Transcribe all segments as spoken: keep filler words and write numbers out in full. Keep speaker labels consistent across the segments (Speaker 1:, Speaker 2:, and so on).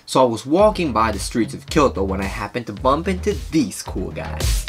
Speaker 1: So I was walking by the streets of Kyoto when I happened to bump into these cool guys.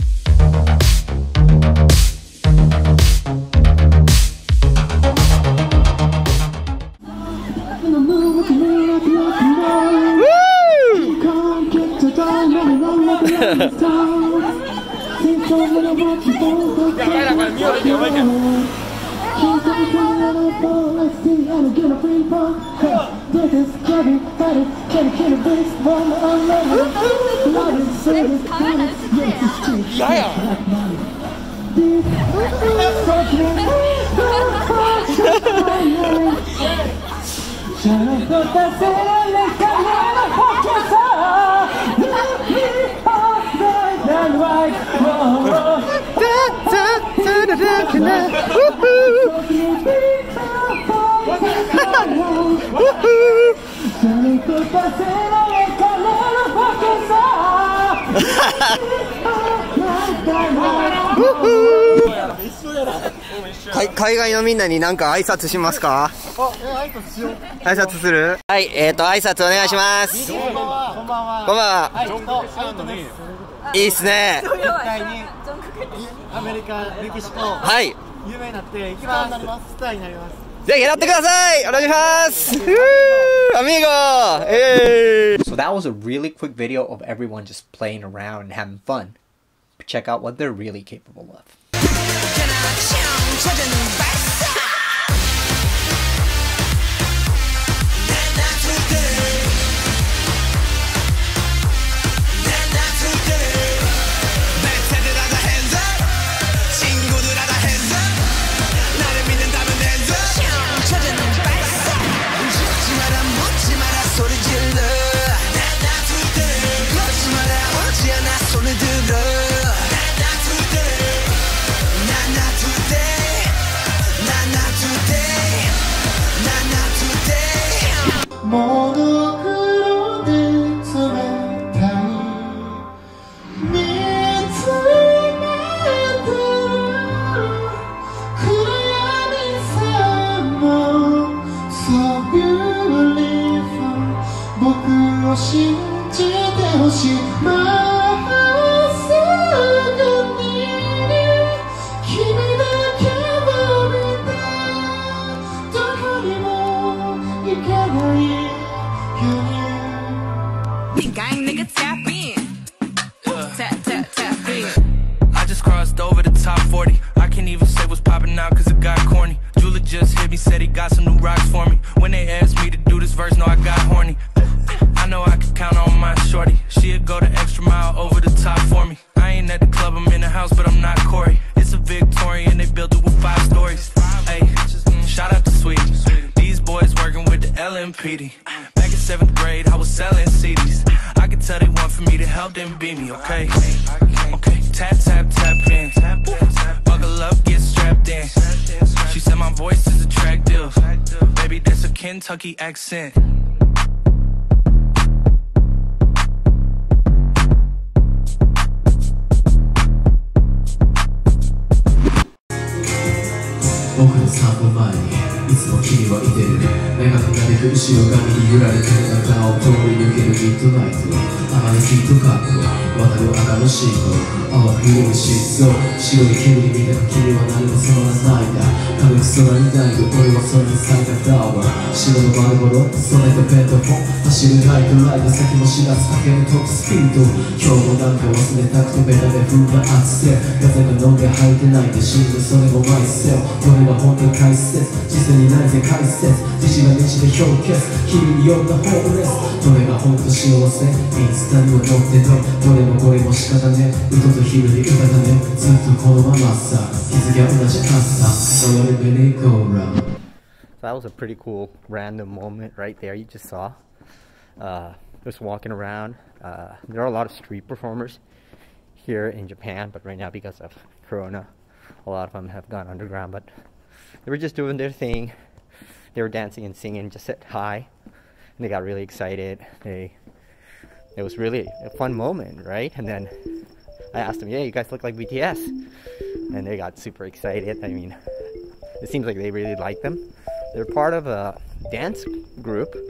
Speaker 2: 海外のみんなに何か挨拶しますか？挨拶する？はい、えっと挨拶お願いします。こんばんは。こんばんは。こんばんは。いいっすね。絶対にアメリカ、メキシコ、はい、有名になって一番なります。スターになります。ぜひやってください。お願いします。Amigo. Hey.
Speaker 1: So that was a really quick video of everyone just playing around and having fun. Check out what they're really capable of.
Speaker 3: I just crossed over the top forty. I can't even say what's popping now cause it got corny. Julie just hit me, said he got some new rocks for me. When they asked me to do this verse, no, I got horny. I know I can count on my shorty. She'd go the extra mile over the top for me. I ain't at the club, I'm in the house, but I'm not Corey. It's a Victorian, they built it with five stories. Hey, shout out to Sweetie. These boys working with the L M P D. Back in seventh grade, I was selling C Ds. I could tell they want for me to help them beat me, okay? Okay, tap, tap, tap in. Buckle up, get strapped in. She said my voice is attractive. Baby, that's a Kentucky accent.
Speaker 2: That was a pretty cool random moment right there you just saw. Uh, just walking around. Uh, there are a lot of street performers here in Japan, but right now because of Corona, a lot of them have gone underground, but they were just doing their thing. They were dancing and singing, just said hi, and they got really excited. They, it was really a fun moment, right? And then I asked them, yeah, you guys look like B T S, and they got super excited. I mean, it seems like they really like them. They're part of a dance group,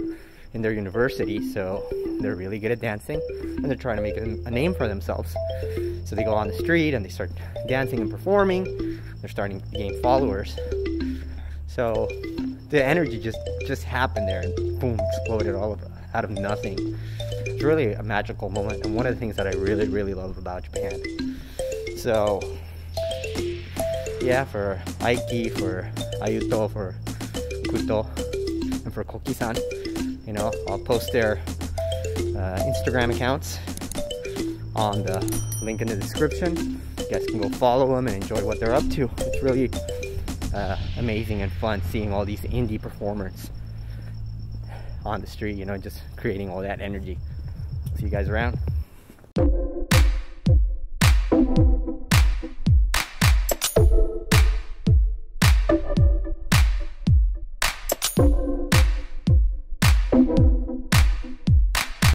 Speaker 2: in their university, so they're really good at dancing, and they're trying to make a, a name for themselves. So they go on the street and they start dancing and performing. They're starting to gain followers. So the energy just just happened there, and boom, exploded all of, out of nothing. It's really a magical moment, and one of the things that I really really love about Japan. So yeah, for Aiki, for Ayuto, for Kuto, and for Koki-san, you know, I'll post their uh, Instagram accounts on the link in the description. You guys can go follow them and enjoy what they're up to. It's really uh, amazing and fun seeing all these indie performers on the street, you know, just creating all that energy. See you guys around.